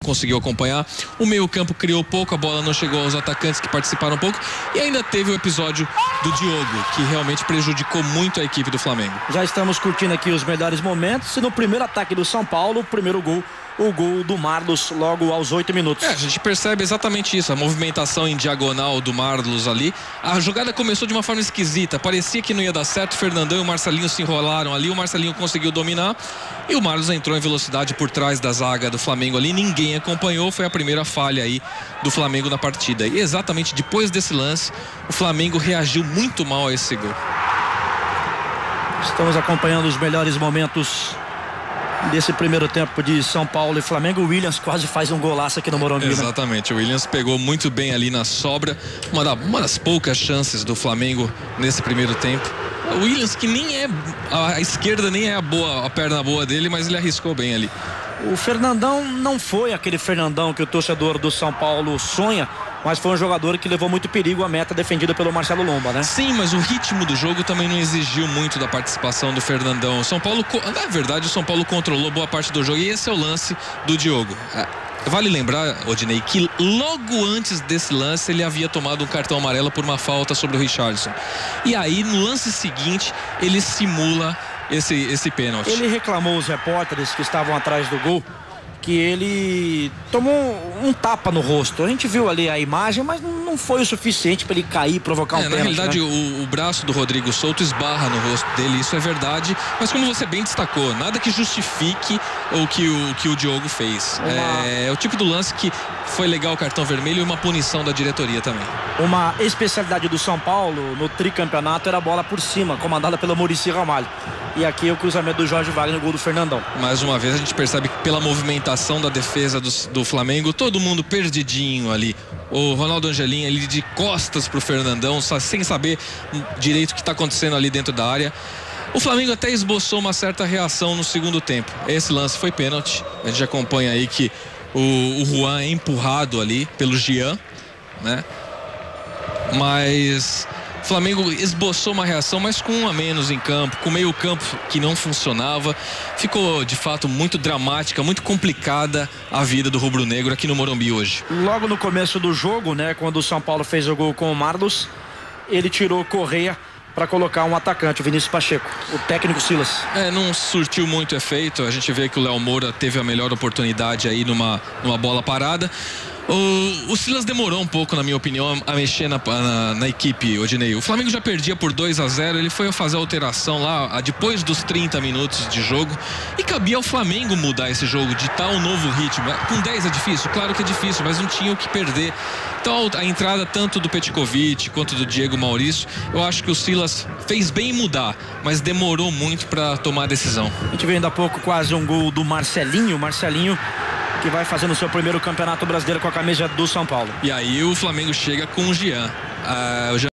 conseguiu acompanhar. O meio-campo criou pouco, a bola não chegou aos atacantes que participaram um pouco. E ainda teve o episódio do Diogo, que realmente prejudicou muito a equipe do Flamengo. Já estamos curtindo aqui os melhores momentos. E no primeiro ataque do São Paulo, o primeiro gol, o gol do Marlos logo aos 8 minutos. A gente percebe exatamente isso, a movimentação em diagonal do Marlos ali. A jogada começou de uma forma esquisita, parecia que não ia dar certo. O Fernandão e o Marcelinho se enrolaram ali, o Marcelinho conseguiu dominar e o Marlos entrou em velocidade por trás da zaga do Flamengo ali, ninguém acompanhou, foi a primeira falha aí do Flamengo na partida. E exatamente depois desse lance, o Flamengo reagiu muito mal a esse gol. Estamos acompanhando os melhores momentos desse primeiro tempo de São Paulo e Flamengo. O Williams quase faz um golaço aqui no Morumbi. Exatamente, o Williams pegou muito bem ali na sobra, uma das poucas chances do Flamengo nesse primeiro tempo. O Williams, que nem é a esquerda, nem é a perna boa dele, mas ele arriscou bem ali. O Fernandão não foi aquele Fernandão que o torcedor do São Paulo sonha, mas foi um jogador que levou muito perigo à meta defendida pelo Marcelo Lomba, né? Sim, mas o ritmo do jogo também não exigiu muito da participação do Fernandão. O São Paulo, na verdade, o São Paulo controlou boa parte do jogo e esse é o lance do Diogo. Vale lembrar, Odinei, que logo antes desse lance ele havia tomado um cartão amarelo por uma falta sobre o Richarlison. E aí, no lance seguinte, ele simula esse pênalti. Ele reclamou os repórteres que estavam atrás do gol que ele tomou um tapa no rosto. A gente viu ali a imagem, mas não foi o suficiente para ele cair e provocar um pênalti. Na realidade, né? o braço do Rodrigo Souto esbarra no rosto dele, isso é verdade, mas como você bem destacou, nada que justifique o que o Diogo fez. É o tipo do lance que foi legal o cartão vermelho e uma punição da diretoria também. Uma especialidade do São Paulo no tricampeonato era a bola por cima, comandada pelo Muricy Ramalho. E aqui o cruzamento do Jorge Wagner no gol do Fernandão. Mais uma vez a gente percebe que pela movimentação da defesa do Flamengo, todo mundo perdidinho ali. O Ronaldo Angelim ali de costas pro Fernandão, sem saber direito o que está acontecendo ali dentro da área. O Flamengo até esboçou uma certa reação no segundo tempo. Esse lance foi pênalti. A gente acompanha aí que o Juan é empurrado ali pelo Jean, né? Mas o Flamengo esboçou uma reação, mas com um a menos em campo, com meio campo que não funcionava. Ficou de fato muito dramática, muito complicada a vida do rubro-negro aqui no Morumbi hoje. Logo no começo do jogo, né, quando o São Paulo fez o gol com o Marlos, ele tirou Correia para colocar um atacante, o Vinícius Pacheco, o técnico Silas. Não surtiu muito efeito. A gente vê que o Léo Moura teve a melhor oportunidade aí numa bola parada. O Silas demorou um pouco, na minha opinião, a mexer na equipe, Odinei. O Flamengo já perdia por 2-0, ele foi fazer a alteração lá depois dos 30 minutos de jogo e cabia ao Flamengo mudar esse jogo, ditar um novo ritmo. Com 10 é difícil? Claro que é difícil, mas não tinha o que perder. Então a entrada tanto do Petkovic quanto do Diego Maurício, eu acho que o Silas fez bem em mudar, mas demorou muito para tomar a decisão. A gente vê ainda há pouco quase um gol do Marcelinho, que vai fazendo o seu primeiro campeonato brasileiro com a camisa do São Paulo. E aí o Flamengo chega com o Jean.